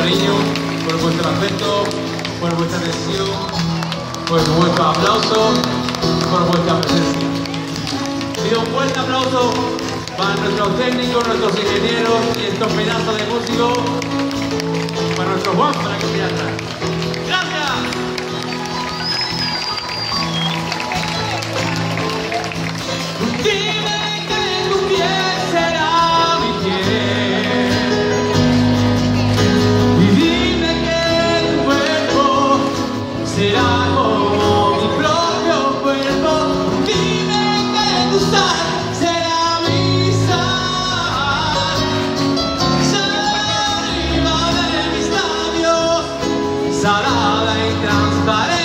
cariño, por vuestro afecto, por vuestra atención, por vuestro aplauso, por vuestra presencia. Pido un fuerte aplauso para nuestros técnicos, nuestros ingenieros y estos pedazos de músicos, para nuestro Juan, para que se atrás. ¡Gracias! Dime que tu piel será mi piel y dime que tu cuerpo será como mi propio cuerpo. Dime que tu sal será mi sal, saliva de mis labios, salada y transparente.